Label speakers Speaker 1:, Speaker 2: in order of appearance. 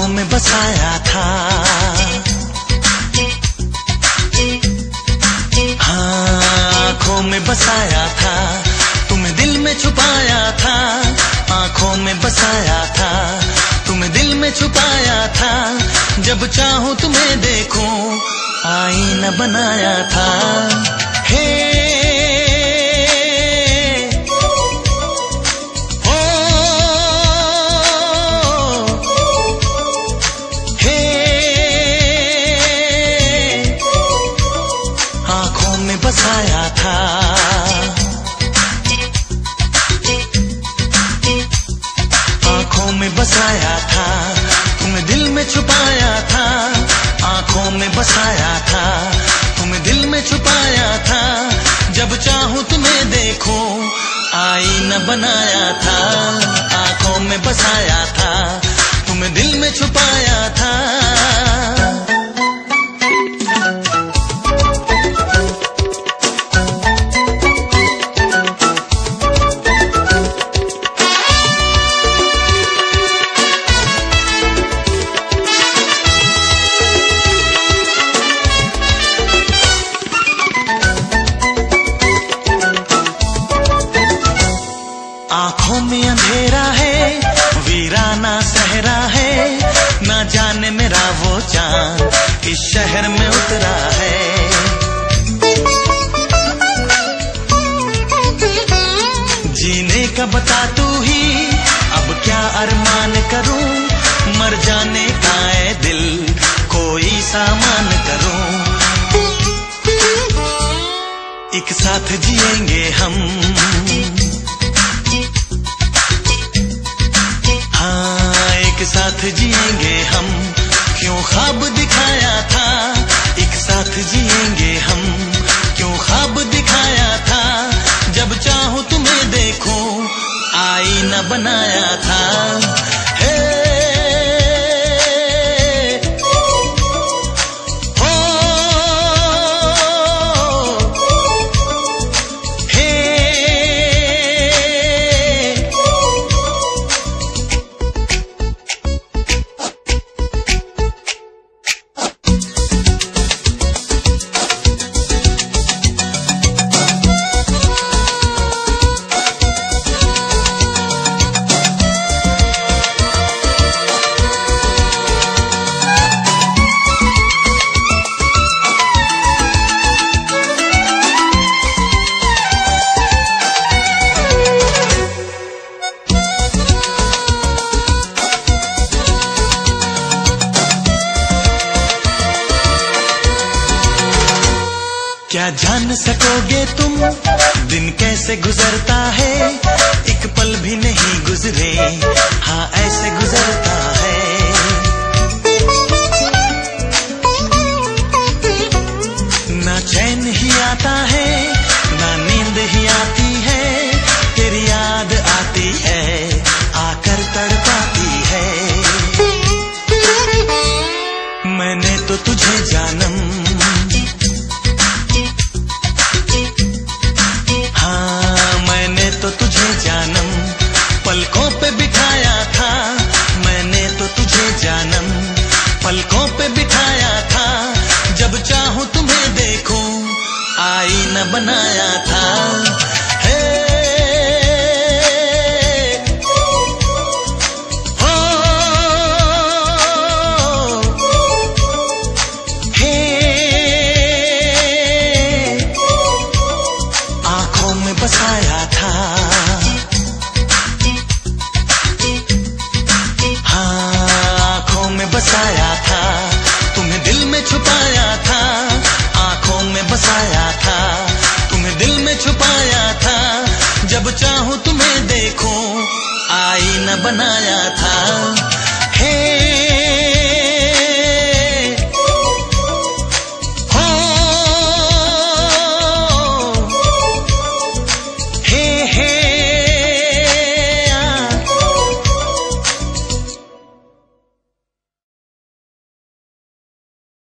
Speaker 1: में बसाया था, हाँ आँखों में बसाया था, तुम्हें दिल में छुपाया था, आँखों में बसाया था, तुम्हें दिल में छुपाया था, जब चाहूं तुम्हें देखूं आईना बनाया था। हे बसाया था, आँखों में बसाया था, तुम्हें दिल में छुपाया था, आँखों में बसाया था, तुम्हें दिल में छुपाया था, जब चाहूं तुम्हें देखूं आईना बनाया था, आँखों में बसाया था, तुम्हें दिल में छुपाया था। आँखों में अंधेरा है, वीराना सहरा है, ना जाने मेरा वो चांद इस शहर में उतरा है। जीने का बता तू ही, अब क्या अरमान करूं, मर जाने का है दिल कोई सामान करूं। एक साथ जिएंगे हम, एक साथ जिएंगे हम, क्यों ख्वाब दिखाया था, एक साथ जिएंगे हम, क्यों ख्वाब दिखाया था, जब चाहूं तुम्हें देखूं आईना बनाया था। हे क्या जान सकोगे तुम दिन कैसे गुजरता है, एक पल भी नहीं गुजरे, हाँ ऐसे गुजरता है। ना चैन ही आता है, ना नींद ही आती है, तेरी याद आती है, आकर तड़पाती है। मैंने तो तुझे जानम, पलकों पे बिठाया था, मैंने तो तुझे जानम पलकों पे बिठाया था, जब चाहूं तुम्हें देखूं आईना बनाया था। हे हो हे आँखों में बसाया था, बसाया था, तुम्हें दिल में छुपाया था, आँखों में बसाया था, तुम्हें दिल में छुपाया था, जब चाहूं तुम्हें देखूं आईना बनाया था।